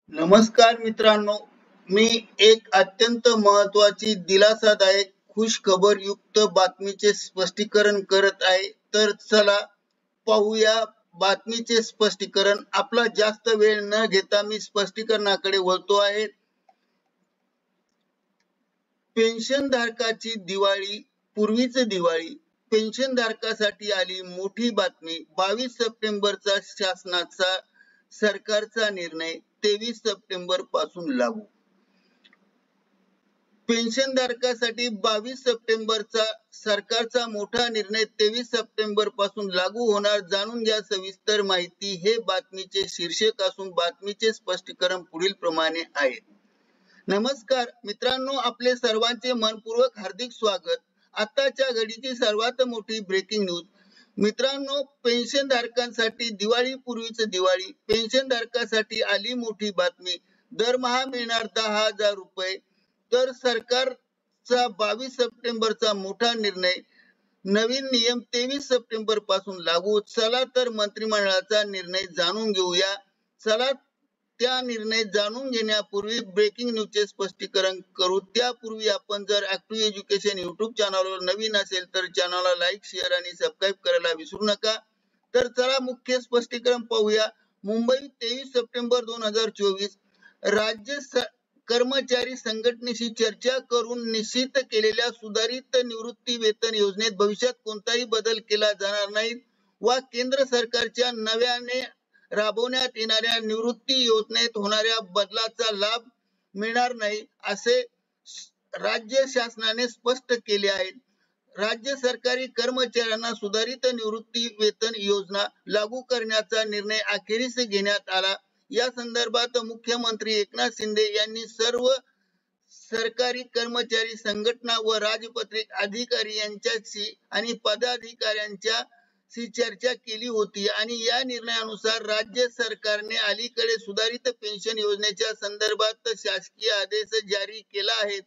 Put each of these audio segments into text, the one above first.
नमस्कार मित्रांनो, मी एक अत्यंत महत्त्वाची दिलासादायक खुशखबर युक्त बातमीचे स्पष्टीकरण करत आहे. तर चला पाहूया बातमीचे स्पष्टीकरण. आपला जास्त वेळ न घेता मी स्पष्टीकरणाकडे वळतो आहे. पेन्शनधारकाची दिवाळी पूर्वीच दिवाळी. पेन्शनधारकासाठी आली मोठी बातमी. 22 सप्टेंबरचा शासनाचा सरकारचा निर्णय 23 सप्टेंबर पासून लागू. पेन्शनधारकासाठी 22 सप्टेंबरचा सरकारचा मोठा निर्णय 23 सप्टेंबर पासून लागू होणार. जाणून घ्या सविस्तर माहिती. हे बातमीचे शीर्षक असून बातमीचे स्पष्टीकरण पुढील प्रमाणे आहे. नमस्कार मित्रांनो, आपले सर्वांचे मनपूर्वक हार्दिक स्वागत. आताच्या घडीची सर्वात मोठी ब्रेकिंग न्यूज. मित्रांनो, पेन्शनधारकांसाठी दिवाळीपूर्वीच दिवाळी. पेन्शनधारकासाठी आली मोठी बातमी. दरमहा मिळणार 10,000 रुपये. तर सरकारचा 22 सप्टेंबरचा मोठा निर्णय. नवीन नियम 23 सप्टेंबर पासून लागू. चला तर मंत्रिमंडळाचा निर्णय जाणून घेऊया. चला त्या निर्णय जाणून घेण्यापूर्वी ब्रेकिंग न्यूजचे स्पष्टीकरण करू. त्यापूर्वी आपण जर ऍक्टिव्ह एज्युकेशन युट्यूब चॅनलवर नवीन असेल तर चॅनलला लाईक, शेअर आणि सबस्क्राईब करायला विसरू नका. तर चला मुख्य स्पष्टीकरण पाहूया. मुंबई 23 सप्टेंबर 2024. राज्य कर्मचारी संघटनेशी चर्चा करून निश्चित केलेल्या सुधारित निवृत्ती वेतन योजनेत भविष्यात कोणताही बदल केला जाणार नाही वा केंद्र सरकारच्या नव्याने राबवण्यात येणाऱ्या निवृत्ती योजनेत होणाऱ्या बदलाचा लाभ मिळणार नाही, असे राज्य शासनाने स्पष्ट केले आहे. राज्य सरकारी कर्मचाऱ्यांना सुधारित निवृत्ती वेतन योजना लागू करण्याचा निर्णय अखेरीस घेण्यात आला. या संदर्भात मुख्यमंत्री एकनाथ शिंदे यांनी सर्व सरकारी कर्मचारी संघटना व राजपत्रित अधिकारी यांच्याशी आणि पदाधिकाऱ्यांच्याशी चर्चा केली होती आणि या निर्णयानुसार राज्य सरकारने अलीकडे सुधारित पेन्शन योजनेच्या संदर्भात शासकीय आदेश जारी केला आहे.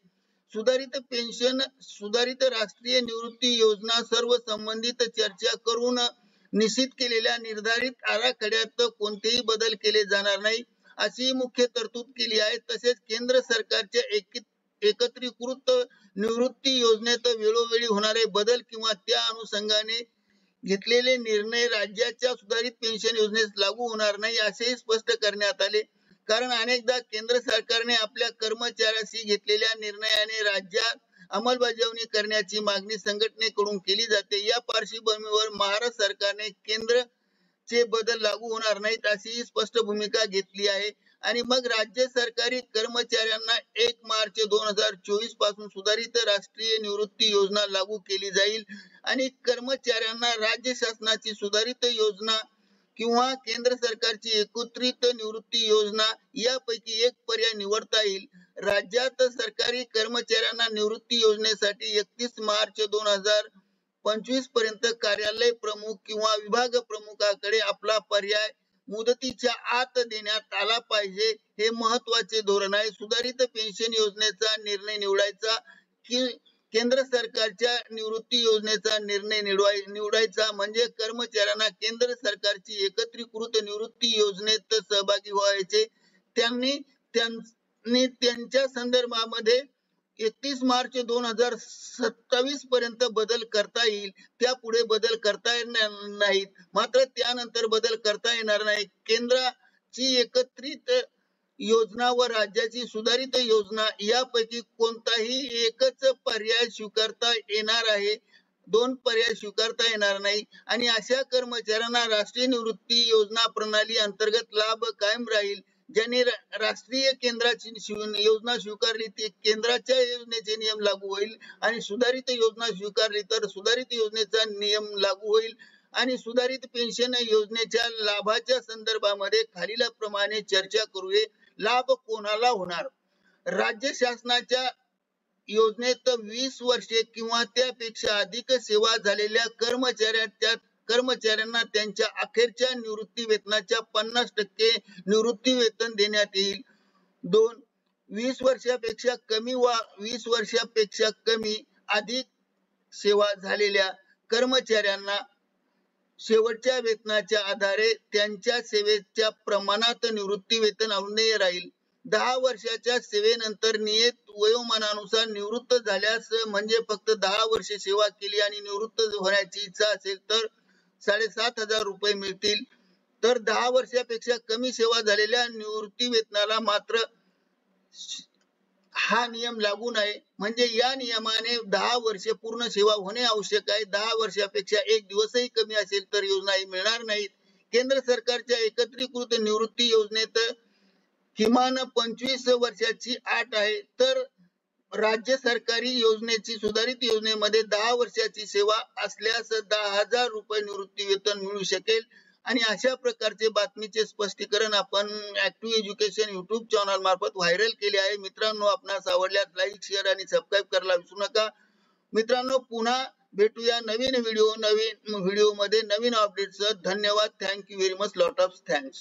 सुधारित राष्ट्रीय निवृत्ती योजना सर्व संबंधित चर्चा करून निश्चित केलेल्या निर्धारित आराखड्यात कोणतेही बदल केले जाणार नाही, अशी मुख्य तरतूद केली आहे. तसेच केंद्र सरकारच्या एकत्रीकृत निवृत्ती योजनेत वेळोवेळी होणारे बदल किंवा त्या अनुषंगाने घेतलेले निर्णय राज्याच्या सुधारित पेन्शन योजनेस लागू होणार नाही, असेही स्पष्ट करण्यात आले. कारण अनेकदा केंद्र सरकारने आपल्या कर्मचाऱ्यांशी घेतलेल्या निर्णयाने राज्यात अंमलबजावणी करण्याची मागणी संघटनेकडून केली जाते. या पार्श्वभूमीवर महाराष्ट्र सरकारने केंद्रचे बदल लागू होणार नाहीत अशी स्पष्ट भूमिका घेतली आहे. आणि मग राज्य सरकारी कर्मचाऱ्यांना 1 मार्च 2024 पासून सुधारित राष्ट्रीय निवृत्ती योजना लागू केली जाईल आणि कर्मचाऱ्यांना राज्य शासनाची सुधारित योजना किंवा केंद्र सरकारची एकत्रित निवृत्ती योजना यापैकी एक पर्याय निवडता येईल. राज्यात सरकारी कर्मचाऱ्यांना निवृत्ती योजनेसाठी 31 मार्च 2025 पर्यंत कार्यालय प्रमुख किंवा विभाग प्रमुखाकडे आपला पर्याय मुदतीच्या आत देण्यात आला पाहिजे. हे महत्त्वाचे धोरण आहे. सुधारित पेन्शन योजनेचा निर्णय निवडायचा की केंद्र सरकारच्या निवृत्ती योजनेचा निर्णय निवडायचा म्हणजे कर्मचाऱ्यांना केंद्र सरकारची एकत्रीकृत निवृत्ती योजनेत सहभागी व्हायचे. त्यांनी त्यांच्या संदर्भामध्ये 31 मार्च 2027 पर्यंत बदल करता येईल. त्यापुढे बदल करता येणार नाहीत. मात्र त्यानंतर बदल करता येणार नाही. केंद्राची एकत्रित योजना व राज्याची सुधारित योजना यापैकी कोणताही एकच पर्याय स्वीकारता येणार आहे. 2 पर्याय स्वीकारता येणार नाही आणि अशा कर्मचाऱ्यांना राष्ट्रीय निवृत्ती योजना प्रणाली अंतर्गत लाभ कायम राहील. ज्यांनी राष्ट्रीय केंद्राची योजना स्वीकारली ते केंद्राच्या योजनेचे नियम लागू होईल आणि सुधारित योजना स्वीकारली तर सुधारित योजनेचा नियम लागू होईल. आणि सुधारित पेन्शन योजनेच्या लाभाच्या संदर्भामध्ये खालीलप्रमाणे चर्चा करूया. लाभ कोणाला होणार? राज्य शासनाच्या योजनेत 20 वर्षे किंवा त्यापेक्षा अधिक सेवा झालेल्या कर्मचाऱ्यांना त्यांच्या अखेरच्या निवृत्ती वेतनाच्या 50% निवृत्ती वेतन देण्यात येईल. 2. 20 वर्षापेक्षा कमी वा 20 वर्षापेक्षा कमी अधिक सेवा झालेल्या कर्मचाऱ्यांना शेवटच्या वेतनाच्या आधारे त्यांच्या सेवेच्या प्रमाणात निवृत्ती वेतन अवन्य राहील. 10 वर्षाच्या सेवेनंतर नियत वयोमानानुसार निवृत्त झाल्यास म्हणजे फक्त 10 वर्षे सेवा केली आणि निवृत्त होण्याची इच्छा असेल तर 7,500 रुपये मिळतील. तर 10 वर्षापेक्षा कमी सेवा झालेल्या निवृत्ती वेतनाला मात्र हा नियम लागू नाही. म्हणजे या नियमाने 10 वर्षे पूर्ण सेवा होणे आवश्यक आहे. 10 वर्षापेक्षा एक दिवसही कमी असेल तर योजनाही मिळणार नाहीत. केंद्र सरकारच्या एकत्रीकृत निवृत्ती योजनेत किमान 25 वर्षाची अट आहे. तर राज्य सरकारी योजनेची सुधारित योजनेमध्ये 10 वर्षाची सेवा असल्यास 10,000 रुपये निवृत्ती वेतन मिळू शकेल. आणि अशा प्रकारचे बातमीचे स्पष्टीकरण आपण ऍक्टिव्ह एज्युकेशन युट्यूब चॅनल मार्फत व्हायरल केले आहे. मित्रांनो, आपणास आवडल्यास लाईक, शेअर आणि सबस्क्राईब करायला विसरू नका. मित्रांनो, पुन्हा भेटूया नवीन व्हिडिओ मध्ये नवीन अपडेट्स. धन्यवाद. Thank you very much. Lot of thanks.